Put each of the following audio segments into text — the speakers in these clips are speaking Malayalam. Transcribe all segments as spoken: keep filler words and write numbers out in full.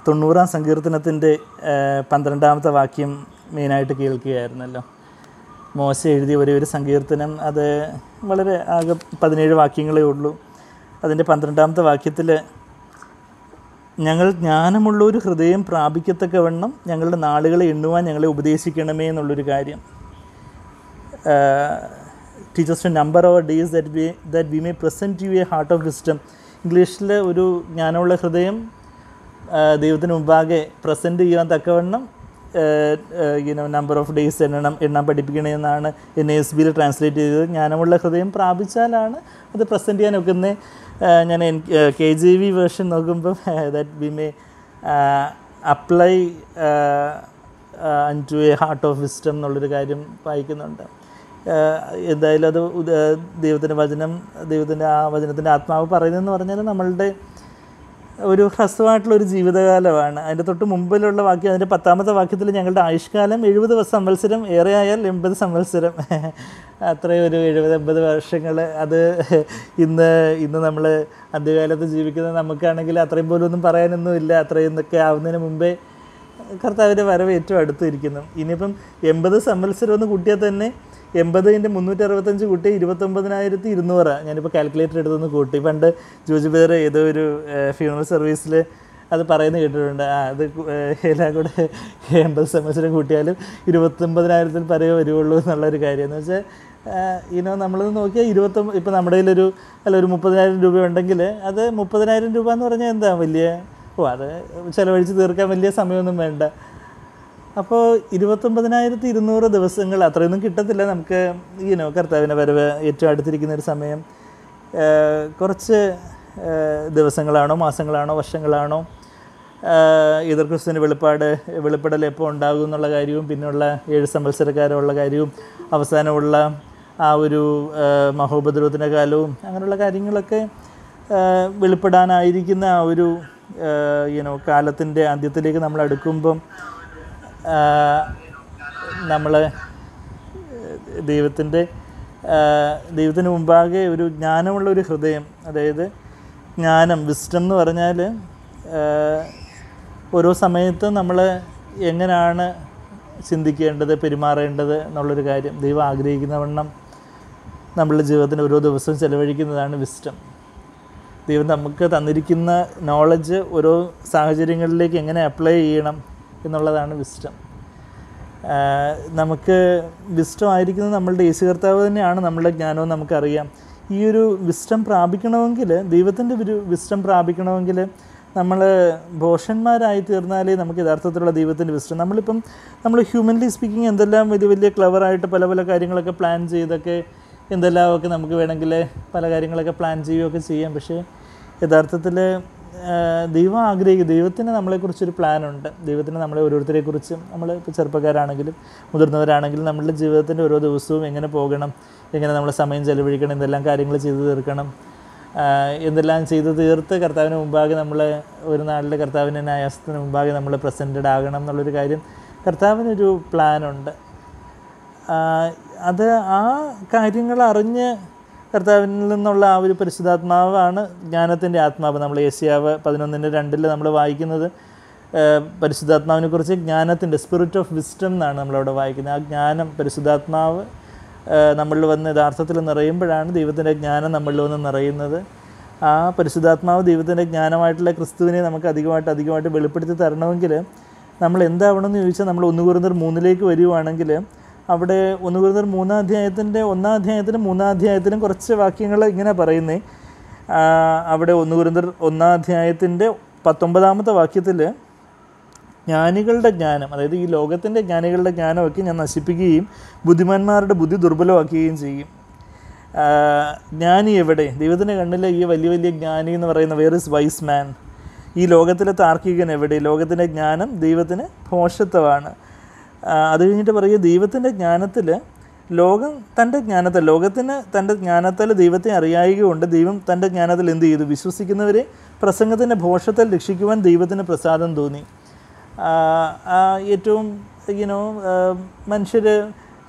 തൊണ്ണൂറാം സങ്കീർത്തനത്തിൻ്റെ പന്ത്രണ്ടാമത്തെ വാക്യം മെയിനായിട്ട് കേൾക്കുകയായിരുന്നല്ലോ. മോശ എഴുതിയ ഒരേ ഒരു സങ്കീർത്തനം, അത് വളരെ ആകെ പതിനേഴ് വാക്യങ്ങളേ ഉള്ളൂ. അതിൻ്റെ പന്ത്രണ്ടാമത്തെ വാക്യത്തിൽ ഞങ്ങൾ ജ്ഞാനമുള്ള ഒരു ഹൃദയം പ്രാപിക്കത്തക്കവണ്ണം ഞങ്ങളുടെ നാളുകളെ എണ്ണുവാൻ ഞങ്ങളെ ഉപദേശിക്കണമേ എന്നുള്ളൊരു കാര്യം. Teach us to number our days that we that we may present you a heart of wisdom. ഇംഗ്ലീഷിൽ ഒരു ജ്ഞാനമുള്ള ഹൃദയം ദൈവത്തിന് മുമ്പാകെ പ്രസൻറ്റ് ചെയ്യാൻ തക്കവണ്ണം യുനോ നമ്പർ ഓഫ് ഡേയ്സ് എണ്ണം എണ്ണം പഠിപ്പിക്കണമെന്നാണ് എൻ എസ് ബിയിൽ ട്രാൻസ്ലേറ്റ് ചെയ്തത്. ജ്ഞാനമുള്ള ഹൃദയം പ്രാപിച്ചാലാണ് അത് പ്രസൻറ്റ് ചെയ്യാൻ ഒക്കുന്നത്. ഞാൻ N K J V version നോക്കുമ്പോൾ that we may apply to a heart of wisdom എന്നുള്ളൊരു കാര്യം വായിക്കുന്നുണ്ട്. എന്തായാലും അത് ദൈവത്തിൻ്റെ വചനം, ദൈവത്തിൻ്റെ ആ വചനത്തിൻ്റെ ആത്മാവ് പറയുന്നതെന്ന് പറഞ്ഞാൽ നമ്മളുടെ ഒരു ഹ്രസ്വമായിട്ടുള്ളൊരു ജീവിതകാലമാണ്. അതിൻ്റെ തൊട്ട് മുമ്പിലുള്ള വാക്യം, അതിൻ്റെ പത്താമത്തെ വാക്യത്തിൽ ഞങ്ങളുടെ ആയുഷ്കാലം എഴുപത് സംവത്സരം, ഏറെ ആയാൽ എൺപത് സംവത്സരം, അത്രയും ഒരു എഴുപത് എൺപത് വർഷങ്ങൾ. അത് ഇന്ന് ഇന്ന് നമ്മൾ അന്ത്യകാലത്ത് ജീവിക്കുന്ന നമുക്കാണെങ്കിൽ അത്രയും പോലും ഒന്നും പറയാനൊന്നുമില്ല. അത്രയും ഒക്കെ ആവുന്നതിന് മുമ്പേ കർത്താവിൻ്റെ വരവ് ഏറ്റവും അടുത്തിരിക്കുന്നു. ഇനിയിപ്പം എൺപത് സംവത്സരം ഒന്ന് കൂട്ടിയാൽ തന്നെ എൺപതിൻ്റെ മുന്നൂറ്റി അറുപത്തഞ്ച് കൂട്ടി ഇരുപത്തൊമ്പതിനായിരത്തി ഇരുന്നൂറ്. ഞാനിപ്പോൾ കാൽക്കുലേറ്റർ എടുത്തൊന്ന് കൂട്ടി. പണ്ട് ജോജി ബേർ ഏതോ ഒരു ഫ്യൂണറൽ സർവീസിൽ അത് പറയുന്നത് കേട്ടിട്ടുണ്ട്. ആ അത് എല്ലാം കൂടെ എൺപത് സംവത്സരം കൂട്ടിയാലും ഇരുപത്തൊമ്പതിനായിരത്തിൽ പരവേ വരുവുള്ളൂ എന്നുള്ളൊരു കാര്യം. എന്ന് വെച്ചാൽ ഇനോ നമ്മളത് നോക്കിയാൽ ഇരുപത്തൊമ്പത്, ഇപ്പോൾ നമ്മുടെ കയ്യിലൊരു അല്ല ഒരു മുപ്പതിനായിരം രൂപ ഉണ്ടെങ്കിൽ അത് മുപ്പതിനായിരം രൂപ എന്ന് പറഞ്ഞാൽ എന്താ വലിയ, ഓ അത് ചിലവഴിച്ച് തീർക്കാൻ വലിയ സമയമൊന്നും വേണ്ട. അപ്പോൾ ഇരുപത്തൊമ്പതിനായിരത്തി ഇരുന്നൂറ് ദിവസങ്ങൾ, അത്രയൊന്നും കിട്ടത്തില്ല നമുക്ക്. ഈനോ കർത്താവിൻ്റെ വരവ് ഏറ്റവും അടുത്തിരിക്കുന്ന ഒരു സമയം കുറച്ച് ദിവസങ്ങളാണോ മാസങ്ങളാണോ വർഷങ്ങളാണോ, ഈദർ ക്രിസ്തുവിൻ്റെ വെളിപ്പാട് വെളിപ്പെടൽ എപ്പോൾ ഉണ്ടാകും എന്നുള്ള കാര്യവും, പിന്നെയുള്ള ഏഴ് സംവത്സരക്കാരുള്ള കാര്യവും, അവസാനമുള്ള ആ ഒരു മഹോപദ്രവത്തിൻ്റെ കാലവും, അങ്ങനെയുള്ള കാര്യങ്ങളൊക്കെ വെളിപ്പെടാനായിരിക്കുന്ന ആ ഒരു യുനോ കാലത്തിൻ്റെ അന്ത്യത്തിലേക്ക് നമ്മൾ അടുക്കുമ്പം നമ്മൾ ദൈവത്തിൻ്റെ ദൈവത്തിന് മുമ്പാകെ ഒരു ജ്ഞാനമുള്ള ഒരു ഹൃദയം, അതായത് ജ്ഞാനം, വിസ്ഡം എന്ന് പറഞ്ഞാൽ ഓരോ സമയത്തും നമ്മൾ എങ്ങനെയാണ് ചിന്തിക്കേണ്ടത്, പെരുമാറേണ്ടത് എന്നുള്ളൊരു കാര്യം ദൈവം ആഗ്രഹിക്കുന്ന വണ്ണം നമ്മളുടെ ജീവിതത്തിന് ഓരോ ദിവസവും ചിലവഴിക്കുന്നതാണ് വിസ്ഡം. ദൈവം നമുക്ക് തന്നിരിക്കുന്ന നോളജ് ഓരോ സാഹചര്യങ്ങളിലേക്ക് എങ്ങനെ അപ്ലൈ ചെയ്യണം എന്നുള്ളതാണ് വിസ്ഡം. നമുക്ക് വിസ്ഡം ആയിരിക്കുന്നത് നമ്മളുടെ യേശു കർത്താവ് തന്നെയാണ് നമ്മളുടെ ജ്ഞാനവും നമുക്കറിയാം. ഈ ഒരു വിസ്ഡം പ്രാപിക്കണമെങ്കിൽ, ദൈവത്തിൻ്റെ ഒരു വിസ്ഡം പ്രാപിക്കണമെങ്കിൽ നമ്മൾ ഭോഷന്മാരായി തീർന്നാലേ നമുക്ക് യഥാർത്ഥത്തിലുള്ള ദൈവത്തിൻ്റെ വിസ്ഡം. നമ്മളിപ്പം നമ്മൾ ഹ്യൂമൻലി സ്പീക്കിംഗ് എന്തെല്ലാം വലിയ വലിയ ക്ലവറായിട്ട് പല പല കാര്യങ്ങളൊക്കെ പ്ലാൻ ചെയ്തൊക്കെ എന്തെല്ലാമൊക്കെ നമുക്ക് വേണമെങ്കിൽ പല കാര്യങ്ങളൊക്കെ പ്ലാൻ ചെയ്യുകയൊക്കെ ചെയ്യാം. പക്ഷേ യഥാർത്ഥത്തിൽ ദൈവം ആഗ്രഹിക്കും, ദൈവത്തിന് നമ്മളെക്കുറിച്ചൊരു പ്ലാനുണ്ട്. ദൈവത്തിന് നമ്മളെ ഓരോരുത്തരെക്കുറിച്ചും, നമ്മൾ ഇപ്പോൾ ചെറുപ്പക്കാരാണെങ്കിലും മുതിർന്നവരാണെങ്കിലും നമ്മളുടെ ജീവിതത്തിൻ്റെ ഓരോ ദിവസവും എങ്ങനെ പോകണം, എങ്ങനെ നമ്മൾ സമയം ചെലവഴിക്കണം, എന്തെല്ലാം കാര്യങ്ങൾ ചെയ്തു തീർക്കണം, എന്തെല്ലാം ചെയ്തു തീർത്ത് കർത്താവിന് മുമ്പാകെ നമ്മൾ ഒരു നാളിൽ കർത്താവിൻ്റെ ന്യായാസത്തിന് മുമ്പാകെ നമ്മൾ പ്രസൻറ്റഡ് ആകണം എന്നുള്ളൊരു കാര്യം കർത്താവിനൊരു പ്ലാനുണ്ട്. അത് ആ കാര്യങ്ങൾ അറിഞ്ഞ് കർത്താവിൽ നിന്നുള്ള ആ ഒരു പരിശുദ്ധാത്മാവാണ് ജ്ഞാനത്തിൻ്റെ ആത്മാവ്. നമ്മൾ യേശയ്യാവ് പതിനൊന്നിൻ്റെ രണ്ടിൽ നമ്മൾ വായിക്കുന്നത് പരിശുദ്ധാത്മാവിനെ കുറിച്ച് ജ്ഞാനത്തിൻ്റെ സ്പിരിറ്റ് ഓഫ് വിസ്ഡം എന്നാണ് നമ്മളവിടെ വായിക്കുന്നത്. ആ ജ്ഞാനം, പരിശുദ്ധാത്മാവ് നമ്മളിൽ വന്ന് യഥാർത്ഥത്തിൽ നിറയുമ്പോഴാണ് ദൈവത്തിൻ്റെ ജ്ഞാനം നമ്മളിൽ വന്ന് നിറയുന്നത്. ആ പരിശുദ്ധാത്മാവ് ദൈവത്തിൻ്റെ ജ്ഞാനമായിട്ടുള്ള ക്രിസ്തുവിനെ നമുക്ക് അധികമായിട്ട് അധികമായിട്ട് വെളിപ്പെടുത്തി തരണമെങ്കിൽ നമ്മൾ എന്താവണമെന്ന് ചോദിച്ചാൽ, നമ്മൾ ഒന്ന് കൊരിന്ത്യർ മൂന്നിലേക്ക് വരികയാണെങ്കിൽ അവിടെ ഒന്ന് കൊരിന്ത്യർ മൂന്നാം അധ്യായത്തിൻ്റെ ഒന്നാം അധ്യായത്തിനും മൂന്നാം അധ്യായത്തിനും കുറച്ച് വാക്യങ്ങൾ ഇങ്ങനെ പറയുന്നേ. അവിടെ ഒന്ന് കൊരിന്ത്യർ ഒന്നാം അധ്യായത്തിൻ്റെ പത്തൊമ്പതാമത്തെ വാക്യത്തിൽ ജ്ഞാനികളുടെ ജ്ഞാനം, അതായത് ഈ ലോകത്തിൻ്റെ ജ്ഞാനികളുടെ ജ്ഞാനമൊക്കെ ഞാൻ നശിപ്പിക്കുകയും ബുദ്ധിമാന്മാരുടെ ബുദ്ധി ദുർബലമാക്കുകയും ചെയ്യും. ജ്ഞാനി എവിടെ? ദൈവത്തിൻ്റെ കണ്ണിലെ ഈ വലിയ വലിയ ജ്ഞാനി എന്ന് പറയുന്ന വേർ ഇസ് വൈസ് മാൻ. ഈ ലോകത്തിലെ താർക്കികൻ എവിടെ? ലോകത്തിൻ്റെ ജ്ഞാനം ദൈവത്തിന് ഭോഷത്വമാണ്. അത് കഴിഞ്ഞിട്ട് പറയുക, ദൈവത്തിൻ്റെ ജ്ഞാനത്തിൽ ലോകം തൻ്റെ ജ്ഞാനത്തിൽ ലോകത്തിന് തൻ്റെ ജ്ഞാനത്താൽ ദൈവത്തെ അറിയായകൊണ്ട് ദൈവം തൻ്റെ ജ്ഞാനത്തിൽ എന്ത് ചെയ്തു? വിശ്വസിക്കുന്നവരെ പ്രസംഗത്തിൻ്റെ ഭോഷത്തിൽ രക്ഷിക്കുവാൻ ദൈവത്തിന് പ്രസാദം തോന്നി. ഏറ്റവും യുനോ മനുഷ്യർ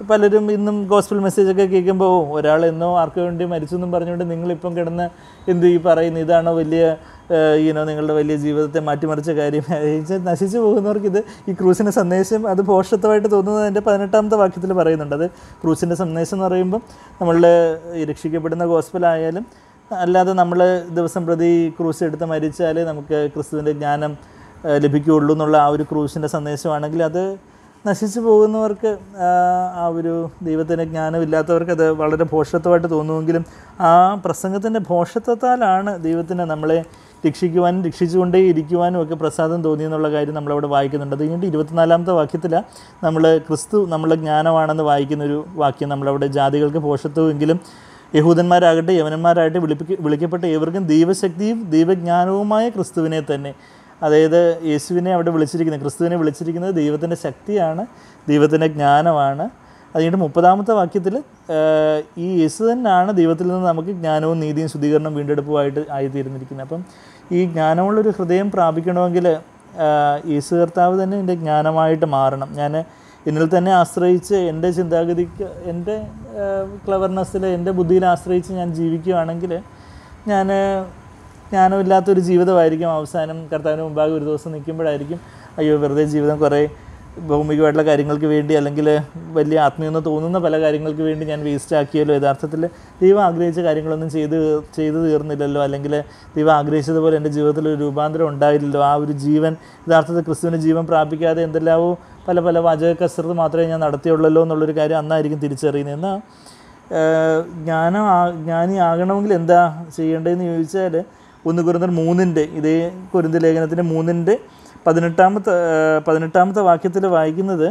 പലരും ഇന്നും ഗോസ്പൽ മെസ്സേജൊക്കെ കേൾക്കുമ്പോൾ ഒരാൾ എന്നോ ആർക്ക് വേണ്ടി മരിച്ചു എന്നും പറഞ്ഞുകൊണ്ട് നിങ്ങളിപ്പം കിടന്ന് എന്ത് ഈ പറയുന്നു, ഇതാണോ വലിയ ഈനോ നിങ്ങളുടെ വലിയ ജീവിതത്തെ മാറ്റിമറിച്ച കാര്യം. നശിച്ചു പോകുന്നവർക്ക് ഇത് ഈ ക്രൂസിൻ്റെ സന്ദേശം അത് ഭോഷത്വമായിട്ട് തോന്നുന്നത് എൻ്റെ പതിനെട്ടാമത്തെ വാക്യത്തിൽ പറയുന്നുണ്ട്. അത് ക്രൂസിൻ്റെ സന്ദേശം എന്ന് പറയുമ്പം നമ്മളുടെ രക്ഷിക്കപ്പെടുന്ന ഗോസ്പലായാലും അല്ലാതെ നമ്മൾ ദിവസം പ്രതി ക്രൂസ് എടുത്ത് മരിച്ചാൽ നമുക്ക് ക്രിസ്തുവിൻ്റെ ജ്ഞാനം ലഭിക്കുകയുള്ളൂ എന്നുള്ള ആ ഒരു ക്രൂസിൻ്റെ സന്ദേശമാണെങ്കിൽ അത് നശിച്ചു പോകുന്നവർക്ക്, ആ ഒരു ദൈവത്തിൻ്റെ ജ്ഞാനമില്ലാത്തവർക്ക് അത് വളരെ ഭോഷത്വമായിട്ട് തോന്നുമെങ്കിലും ആ പ്രസംഗത്തിൻ്റെ ഭോഷത്വത്താലാണ് ദൈവത്തിന് നമ്മളെ രക്ഷിക്കുവാനും രക്ഷിച്ചുകൊണ്ടേ ഇരിക്കുവാനും ഒക്കെ പ്രസാദം തോന്നിയെന്നുള്ള കാര്യം നമ്മളവിടെ വായിക്കുന്നുണ്ട്. അത് കഴിഞ്ഞിട്ട് ഇരുപത്തിനാലാമത്തെ വാക്യത്തിലാണ് നമ്മൾ ക്രിസ്തു നമ്മളെ ജ്ഞാനമാണെന്ന് വായിക്കുന്നൊരു വാക്യം നമ്മളവിടെ ജാതികൾക്ക് ഭോഷത്വമെങ്കിലും യഹൂദന്മാരാകട്ടെ യവനന്മാരാകട്ടെ വിളിപ്പിക്ക വിളിക്കപ്പെട്ട ഏവർക്കും ദൈവശക്തിയും ദൈവജ്ഞാനവുമായ ക്രിസ്തുവിനെ തന്നെ, അതായത് യേശുവിനെ അവിടെ വിളിച്ചിരിക്കുന്നത്, ക്രിസ്തുവിനെ വിളിച്ചിരിക്കുന്നത് ദൈവത്തിൻ്റെ ശക്തിയാണ്, ദൈവത്തിൻ്റെ ജ്ഞാനമാണ്. അതുകഴിഞ്ഞിട്ട് മുപ്പതാമത്തെ വാക്യത്തിൽ ഈ യേശു തന്നെയാണ് ദൈവത്തിൽ നിന്ന് നമുക്ക് ജ്ഞാനവും നീതിയും ശുദ്ധീകരണം വീണ്ടെടുപ്പുമായിട്ട് ആയിത്തീർന്നിരിക്കുന്നത്. അപ്പം ഈ ജ്ഞാനമുള്ളൊരു ഹൃദയം പ്രാപിക്കണമെങ്കിൽ യേശു കർത്താവ് തന്നെ എൻ്റെ ജ്ഞാനമായിട്ട് മാറണം. ഞാൻ എന്നിൽ തന്നെ ആശ്രയിച്ച് എൻ്റെ ചിന്താഗതിക്ക്, എൻ്റെ ക്ലവർനെസ്സിൽ, എൻ്റെ ബുദ്ധിയിൽ ആശ്രയിച്ച് ഞാൻ ജീവിക്കുകയാണെങ്കിൽ ഞാൻ ജ്ഞാനമില്ലാത്തൊരു ജീവിതമായിരിക്കും. അവസാനം കർത്താവിന് മുമ്പാകെ ഒരു ദിവസം നിൽക്കുമ്പോഴായിരിക്കും അയ്യോ വെറുതെ ജീവിതം കുറേ ഭൗമികമായിട്ടുള്ള കാര്യങ്ങൾക്ക് വേണ്ടി അല്ലെങ്കിൽ വലിയ ആത്മീയമെന്ന് തോന്നുന്ന പല കാര്യങ്ങൾക്ക് വേണ്ടി ഞാൻ വേസ്റ്റ് ആക്കിയല്ലോ. യഥാർത്ഥത്തിൽ ദൈവം ആഗ്രഹിച്ച കാര്യങ്ങളൊന്നും ചെയ്ത് ചെയ്തു തീർന്നില്ലല്ലോ, അല്ലെങ്കിൽ ദൈവം ആഗ്രഹിച്ചതുപോലെ എൻ്റെ ജീവിതത്തിൽ ഒരു രൂപാന്തരം ഉണ്ടായില്ലല്ലോ. ആ ഒരു ജീവൻ യഥാർത്ഥത്തിൽ ക്രിസ്തുവിന് ജീവൻ പ്രാപിക്കാതെ എന്തെല്ലാമോ പല പല വാചക കസരത്ത് മാത്രമേ ഞാൻ നടത്തിയുള്ളല്ലോ എന്നുള്ളൊരു കാര്യം അന്നായിരിക്കും തിരിച്ചറിയുന്നത്. എന്നാൽ ജ്ഞാനം ജ്ഞാനി ആകണമെങ്കിൽ എന്താ ചെയ്യേണ്ടതെന്ന് ചോദിച്ചാൽ ഒന്ന് കൊരിന്ത്യർ മൂന്നിൻ്റെ ഇതേ കൊരിന്ത്യ ലേഖനത്തിൻ്റെ മൂന്നിൻ്റെ പതിനെട്ടാമത്തെ പതിനെട്ടാമത്തെ വാക്യത്തിൽ വായിക്കുന്നത്,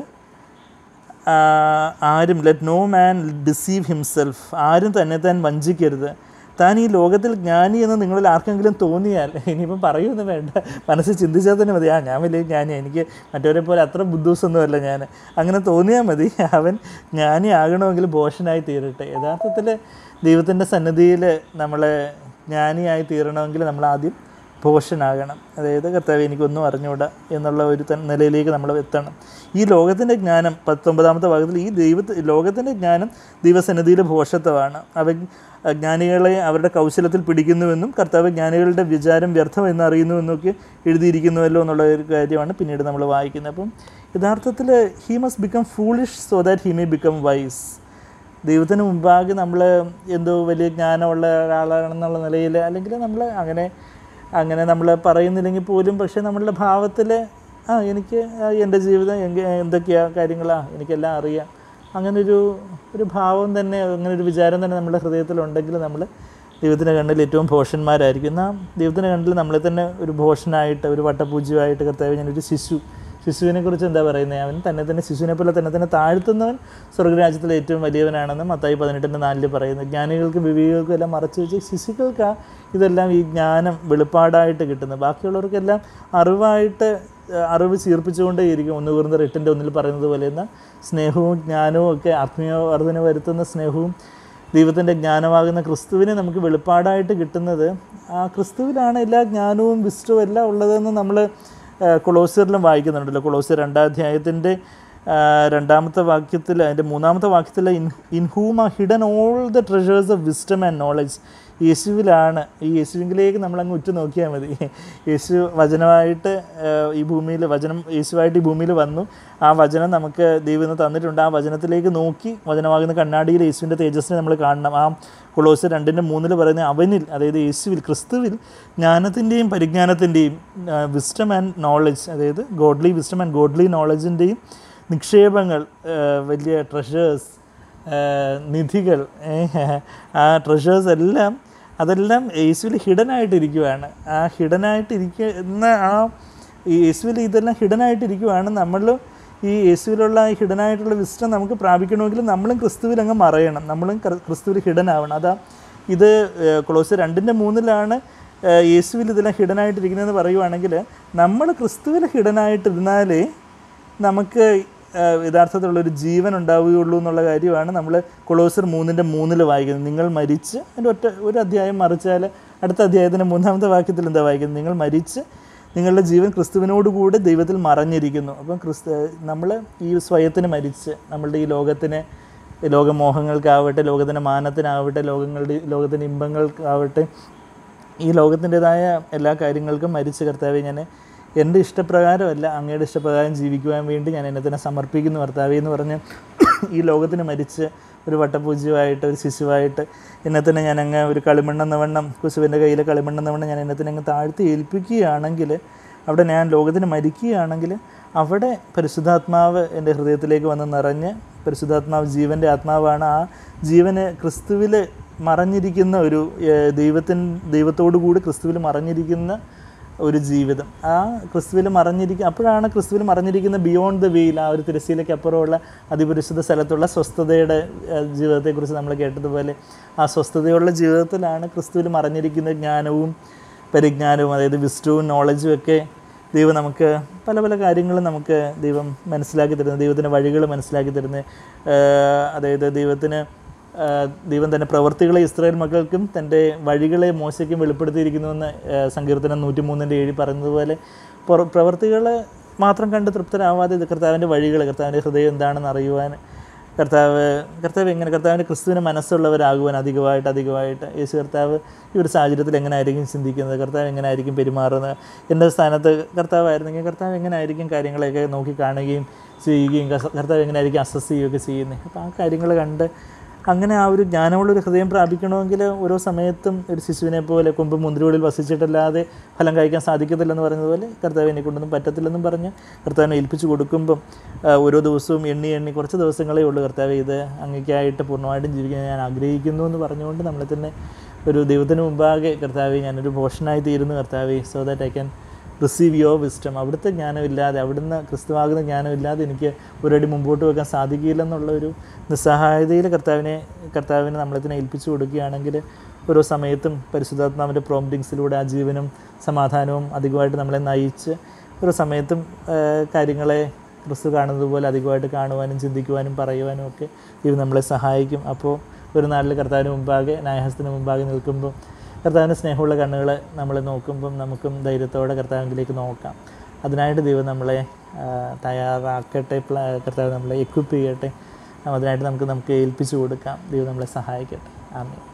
ആരും let no man deceive himself, ആരും തന്നെ താൻ വഞ്ചിക്കരുത്. താൻ ഈ ലോകത്തിൽ ജ്ഞാനി എന്ന് നിങ്ങളിൽ ആർക്കെങ്കിലും തോന്നിയാൽ, ഇനിയിപ്പം പറയുമെന്ന് വേണ്ട, മനസ്സിൽ ചിന്തിച്ചാൽ തന്നെ മതി, ആ ഞാൻ വലിയ ജ്ഞാനി, എനിക്ക് മറ്റവരെ പോലെ അത്ര ബുദ്ധൂസൊന്നുമല്ല ഞാൻ, അങ്ങനെ തോന്നിയാൽ മതി. അവൻ ജ്ഞാനി ആകണമെങ്കിൽ ഭോഷനായി തീരട്ടെ. യഥാർത്ഥത്തിൽ ദൈവത്തിൻ്റെ സന്നിധിയിൽ നമ്മളെ ജ്ഞാനിയായി തീരണമെങ്കിൽ നമ്മൾ ആദ്യം ഭോഷനാകണം. അതായത് കർത്താവ് എനിക്കൊന്നും അറിഞ്ഞുകൂടാ എന്നുള്ള ഒരു നിലയിലേക്ക് നമ്മൾ എത്തണം. ഈ ലോകത്തിൻ്റെ ജ്ഞാനം പത്തൊമ്പതാമത്തെ ഭാഗത്തിൽ ഈ ദൈവ ലോകത്തിൻ്റെ ജ്ഞാനം ദൈവസന്നിധിയിൽ ഭോഷത്വമാണ്. അവ ജ്ഞാനികളെ അവരുടെ കൗശലത്തിൽ പിടിക്കുന്നുവെന്നും കർത്താവ് ജ്ഞാനികളുടെ വിചാരം വ്യർത്ഥമെന്ന് അറിയുന്നുവെന്നൊക്കെ എഴുതിയിരിക്കുന്നുവല്ലോ എന്നുള്ള ഒരു കാര്യമാണ് പിന്നീട് നമ്മൾ വായിക്കുന്നത്. അപ്പം യഥാർത്ഥത്തിൽ he must become foolish so that he may become wise. ദൈവത്തിന് മുമ്പാകെ നമ്മൾ എന്തോ വലിയ ജ്ഞാനമുള്ള ഒരാളാണെന്നുള്ള നിലയിൽ, അല്ലെങ്കിൽ നമ്മൾ അങ്ങനെ അങ്ങനെ നമ്മൾ പറയുന്നില്ലെങ്കിൽ പോലും, പക്ഷേ നമ്മളുടെ ഭാവത്തിൽ ആ എനിക്ക് എൻ്റെ ജീവിതം എന്തൊക്കെയാണ് കാര്യങ്ങളാണ് എനിക്കെല്ലാം അറിയാം, അങ്ങനൊരു ഒരു ഭാവം തന്നെ, അങ്ങനൊരു വിചാരം തന്നെ നമ്മുടെ ഹൃദയത്തിലുണ്ടെങ്കിൽ നമ്മൾ ദൈവത്തിൻ്റെ കണ്ണിൽ ഏറ്റവും ഭോഷന്മാരായിരിക്കും. എന്നാൽ ദൈവത്തിൻ്റെ കണ്ണിൽ നമ്മളെ തന്നെ ഒരു ഭോഷനായിട്ട്, ഒരു വട്ടപൂജ്യമായിട്ട് കർത്താവ് ഞാനൊരു ശിശു, ശിശുവിനെ കുറിച്ച് എന്താ പറയുന്നത്, അവൻ തന്നെ തന്നെ ശിശുവിനെ പോലെ തന്നെ തന്നെ താഴ്ത്തുന്നവൻ സ്വർഗ്ഗരാജ്യത്തിലെ ഏറ്റവും വലിയവനാണെന്ന് മത്തായി പതിനെട്ടിൻ്റെ നാലിൽ പറയുന്നത്. ജ്ഞാനികൾക്കും വിവേകികൾക്കും എല്ലാം മറച്ചു വെച്ച് ശിശുക്കൾക്കാണ് ഇതെല്ലാം ഈ ജ്ഞാനം വെളിപ്പാടായിട്ട് കിട്ടുന്നത്. ബാക്കിയുള്ളവർക്കെല്ലാം അറിവായിട്ട് അറിവ് ചീർപ്പിച്ചുകൊണ്ടേയിരിക്കും. ഒന്ന് കൊരിന്ത്യർ എട്ടിൻ്റെ ഒന്നിൽ പറയുന്നത് പോലെ എന്നാൽ സ്നേഹവും ജ്ഞാനവും ഒക്കെ ആത്മീയ വർധന വരുത്തുന്ന സ്നേഹവും ദൈവത്തിൻ്റെ ജ്ഞാനമാകുന്ന ക്രിസ്തുവിനെ നമുക്ക് വെളിപ്പാടായിട്ട് കിട്ടുന്നത്, ആ ക്രിസ്തുവിലാണ് എല്ലാ ജ്ഞാനവും വിസ്റ്റവും എല്ലാം ഉള്ളതെന്ന് നമ്മൾ കൊളോസ്യറിലും വായിക്കുന്നുണ്ടല്ലോ. കൊളോസ്യർ രണ്ടാം അധ്യായത്തിൻ്റെ രണ്ടാമത്തെ വാക്യത്തിൽ, അതിൻ്റെ മൂന്നാമത്തെ വാക്യത്തിൽ in in whom are hidden all the treasures of wisdom and knowledge. യേശുവിലാണ്, ഈ യേശുവിലേക്ക് നമ്മളങ്ങ് ഉറ്റു നോക്കിയാൽ മതി. യേശു വചനമായിട്ട് ഈ ഭൂമിയിൽ, വചനം യേശുവായിട്ട് ഈ ഭൂമിയിൽ വന്നു, ആ വചനം നമുക്ക് ദൈവം ഇന്ന് തന്നിട്ടുണ്ട്. ആ വചനത്തിലേക്ക് നോക്കി വചനമാകുന്ന കണ്ണാടിയിൽ യേശുവിൻ്റെ തേജസ്സിനെ നമ്മൾ കാണണം. ആ കൊളോസ്യർ രണ്ടിൻ്റെ മൂന്നിൽ പറയുന്ന അവനിൽ, അതായത് യേശുവിൽ, ക്രിസ്തുവിൽ ജ്ഞാനത്തിൻ്റെയും പരിജ്ഞാനത്തിൻ്റെയും വിസ്ഡം ആൻഡ് നോളജ്, അതായത് ഗോഡ്ലി വിസ്ഡം ആൻഡ് ഗോഡ്ലി നോളജിൻ്റെയും നിക്ഷേപങ്ങൾ, വലിയ ട്രഷേഴ്സ്, നിധികൾ, ആ ട്രഷേഴ്സ് എല്ലാം അതെല്ലാം യേശുവിൽ ഹിഡനായിട്ടിരിക്കുകയാണ്. ആ ഹിഡനായിട്ടിരിക്കുന്ന ആ യേശുവിൽ ഇതെല്ലാം ഹിഡനായിട്ടിരിക്കുകയാണ്. നമ്മൾ ഈ യേശുവിലുള്ള ഈ ഹിഡനായിട്ടുള്ള വിസ്റ്റം നമുക്ക് പ്രാപിക്കണമെങ്കിൽ നമ്മളും ക്രിസ്തുവിൽ അങ്ങ് മറയണം, നമ്മളും ക്രിസ്തുവിൽ ഹിഡൻ ആവണം. അതാ ഇത് കൊളോസ്യർ രണ്ടിൻ്റെ മൂന്നിലാണ് യേശുവിൽ ഇതെല്ലാം ഹിഡനായിട്ടിരിക്കുന്നതെന്ന് പറയുവാണെങ്കിൽ, നമ്മൾ ക്രിസ്തുവിൽ ഹിഡനായിട്ടിരുന്നാലേ നമുക്ക് യഥാർത്ഥത്തിലുള്ളൊരു ജീവൻ ഉണ്ടാവുകയുള്ളൂ എന്നുള്ള കാര്യമാണ് നമ്മൾ കൊളോസ്യർ മൂന്നിൻ്റെ മൂന്നിൽ വായിക്കുന്നത്. നിങ്ങൾ മരിച്ച്, അതിൻ്റെ ഒറ്റ ഒരു അധ്യായം മറിച്ചാൽ അടുത്ത അധ്യായത്തിൻ്റെ മൂന്നാമത്തെ വാക്യത്തിൽ എന്താ വായിക്കുന്നത്, നിങ്ങൾ മരിച്ച് നിങ്ങളുടെ ജീവൻ ക്രിസ്തുവിനോടുകൂടെ ദൈവത്തിൽ മറഞ്ഞിരിക്കുന്നു. അപ്പം ക്രിസ്തു നമ്മൾ ഈ സ്വയത്തിന് മരിച്ച്, നമ്മളുടെ ഈ ലോകത്തിന് ലോകമോഹങ്ങൾക്കാവട്ടെ, ലോകത്തിൻ്റെ മാനത്തിനാവട്ടെ, ലോകങ്ങളുടെ ലോകത്തിൻ്റെ ഇമ്പങ്ങൾക്കാവട്ടെ, ഈ ലോകത്തിൻ്റെതായ എല്ലാ കാര്യങ്ങൾക്കും മരിച്ച് കർത്താവെ ഞാൻ എൻ്റെ ഇഷ്ടപ്രകാരമല്ല അങ്ങയുടെ ഇഷ്ടപ്രകാരം ജീവിക്കുവാൻ വേണ്ടി ഞാൻ എന്നെ തന്നെ സമർപ്പിക്കുന്നു കർത്താവെ എന്ന് പറഞ്ഞ് ഈ ലോകത്തിന് മരിച്ച് ഒരു വട്ടപൂജ്യമായിട്ട് ഒരു ശിശുവായിട്ട് എന്നെ തന്നെ ഞാൻ അങ്ങ് ഒരു കളിമണ്ണെന്ന വണ്ണം കുശുവിൻ്റെ കയ്യിലെ കളിമണ്ണെന്ന വണ്ണം ഞാൻ എന്നെ തന്നെ അങ്ങ് താഴ്ത്തി ഏൽപ്പിക്കുകയാണെങ്കിൽ, അവിടെ ഞാൻ ലോകത്തിന് മരിക്കുകയാണെങ്കിൽ അവിടെ പരിശുദ്ധാത്മാവ് എൻ്റെ ഹൃദയത്തിലേക്ക് വന്ന് നിറഞ്ഞ്, പരിശുദ്ധാത്മാവ് ജീവൻ്റെ ആത്മാവാണ്, ആ ജീവന് ക്രിസ്തുവിൽ മറഞ്ഞിരിക്കുന്ന ഒരു ദൈവത്തിൻ ദൈവത്തോടു കൂടി ക്രിസ്തുവിൽ മറഞ്ഞിരിക്കുന്ന ഒരു ജീവിതം, ആ ക്രിസ്തുവിൽ മറഞ്ഞിരിക്കുക അപ്പോഴാണ് ക്രിസ്തുവിൽ മറഞ്ഞിരിക്കുന്ന ബിയോണ്ട് ദ വെയിൽ, ആ ഒരു തിരശ്ശീലയ്ക്ക് അപ്പുറമുള്ള അതിപരിശുദ്ധ സ്ഥലത്തുള്ള സ്വസ്ഥതയുടെ ജീവിതത്തെക്കുറിച്ച് നമ്മൾ കേട്ടതുപോലെ ആ സ്വസ്ഥതയുള്ള ജീവിതത്തിലാണ് ക്രിസ്തുവിൽ മറഞ്ഞിരിക്കുന്ന ജ്ഞാനവും പരിജ്ഞാനവും, അതായത് വിസ്ഡവും നോളജും ഒക്കെ ദൈവം നമുക്ക് പല പല കാര്യങ്ങളും നമുക്ക് ദൈവം മനസ്സിലാക്കി തരുന്നത്, ദൈവത്തിൻ്റെ വഴികൾ മനസ്സിലാക്കി തരുന്നത്, അതായത് ദൈവത്തിന് ദൈവം തൻ്റെ പ്രവൃത്തികളെ ഇസ്രായേൽ മക്കൾക്കും തൻ്റെ വഴികളെ മോശയ്ക്കും വെളിപ്പെടുത്തിയിരിക്കുന്നുവെന്ന് സങ്കീർത്തനം നൂറ്റി മൂന്നിൻ്റെ ഏഴ് പറഞ്ഞതുപോലെ പ്രവൃത്തികൾ മാത്രം കണ്ട് തൃപ്തരാവാതെ കർത്താവിൻ്റെ വഴികൾ, കർത്താവിൻ്റെ ഹൃദയം എന്താണെന്ന് അറിയുവാൻ, കർത്താവ് കർത്താവ് എങ്ങനെ കർത്താവിൻ്റെ ക്രിസ്തുവിന് മനസ്സുള്ളവരാകുവാൻ അധികമായിട്ട് അധികമായിട്ട് യേശു കർത്താവ് ഈ ഒരു സാഹചര്യത്തിൽ എങ്ങനെ ആയിരിക്കും ചിന്തിക്കുന്നത്, കർത്താവ് എങ്ങനെ ആയിരിക്കും പെരുമാറുന്നത്, എൻ്റെ സ്ഥാനത്ത് കർത്താവായിരുന്നെങ്കിൽ കർത്താവ് എങ്ങനെ ആയിരിക്കും കാര്യങ്ങളെയൊക്കെ നോക്കി കാണുകയും ചെയ്യുകയും കർത്താവ് എങ്ങനെ ആയിരിക്കും അസസ് ചെയ്യുകയൊക്കെ ചെയ്യുന്നത്. അപ്പോൾ ആ കാര്യങ്ങൾ കണ്ട് അങ്ങനെ ആ ഒരു ജ്ഞാനമുള്ളൊരു ഹൃദയം പ്രാപിക്കണമെങ്കിൽ ഓരോ സമയത്തും ഒരു ശിശുവിനെ പോലെ കൊമ്പ് മുന്തിരികളിൽ വസിച്ചിട്ടല്ലാതെ ഫലം കഴിക്കാൻ സാധിക്കത്തില്ലെന്ന് പറഞ്ഞതുപോലെ കർത്താവ് എന്നെ കൊണ്ടൊന്നും പറ്റത്തില്ലെന്നും പറഞ്ഞ് കർത്താവിനെ ഏൽപ്പിച്ച് കൊടുക്കുമ്പം ഓരോ ദിവസവും എണ്ണി എണ്ണി കുറച്ച് ദിവസങ്ങളേ ഉള്ളൂ കർത്താവ് ഇത് അങ്ങേക്കായിട്ട് പൂർണ്ണമായിട്ടും ജീവിക്കാൻ ഞാൻ ആഗ്രഹിക്കുന്നു എന്ന് പറഞ്ഞുകൊണ്ട് നമ്മളെ തന്നെ ഒരു ദൈവത്തിന് മുമ്പാകെ കർത്താവെ ഞാനൊരു ഭോഷനായി തീരുന്നു കർത്താവെ, so that I can receive your wisdom. അവിടുത്തെ ജ്ഞാനമില്ലാതെ, അവിടുന്ന് ക്രിസ്തുവാകുന്ന ജ്ഞാനമില്ലാതെ എനിക്ക് ഒരടി മുമ്പോട്ട് വെക്കാൻ സാധിക്കില്ലെന്നുള്ള ഒരു നിസ്സഹായതയിൽ കർത്താവിനെ കർത്താവിനെ നമ്മളതിനെ ഏൽപ്പിച്ചു കൊടുക്കുകയാണെങ്കിൽ ഓരോ സമയത്തും പരിശുദ്ധാത്മാവിൻ്റെ പ്രോംപ്റ്റിങ്സിലൂടെ ആ ജീവനും സമാധാനവും അധികമായിട്ട് നമ്മളെ നയിച്ച് ഓരോ സമയത്തും കാര്യങ്ങളെ ക്രിസ്തു കാണുന്നത് പോലെ അധികമായിട്ട് കാണുവാനും ചിന്തിക്കുവാനും പറയുവാനും ഒക്കെ ഇത് നമ്മളെ സഹായിക്കും. അപ്പോൾ ഒരു നാളിൽ കർത്താവിന് മുമ്പാകെ ന്യായഹസ്തത്തിന് മുമ്പാകെ നിൽക്കുമ്പോൾ കർത്താവിൻ്റെ സ്നേഹമുള്ള കണ്ണുകൾ നമ്മൾ നോക്കുമ്പം നമുക്കും ധൈര്യത്തോടെ കർത്താവിലേക്ക് നോക്കാം. അതിനായിട്ട് ദൈവം നമ്മളെ തയ്യാറാക്കട്ടെ, കർത്താവ് നമ്മളെ എക്വിപ്പ് ചെയ്യട്ടെ, അതിനായിട്ട് നമുക്ക് നമുക്ക് ഏൽപ്പിച്ചു കൊടുക്കാം. ദൈവം നമ്മളെ സഹായിക്കട്ടെ. ആമേൻ.